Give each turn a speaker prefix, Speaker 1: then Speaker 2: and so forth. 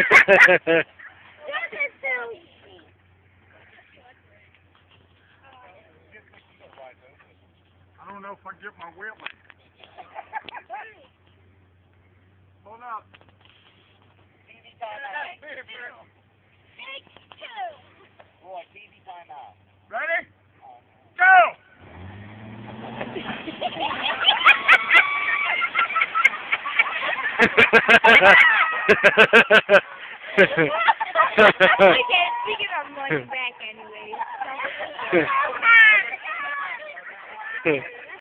Speaker 1: I don't know if I get my wheel. Hold up.
Speaker 2: TV time out. Boy, TV time out.
Speaker 1: Ready? Go!
Speaker 3: We can have money back anyway.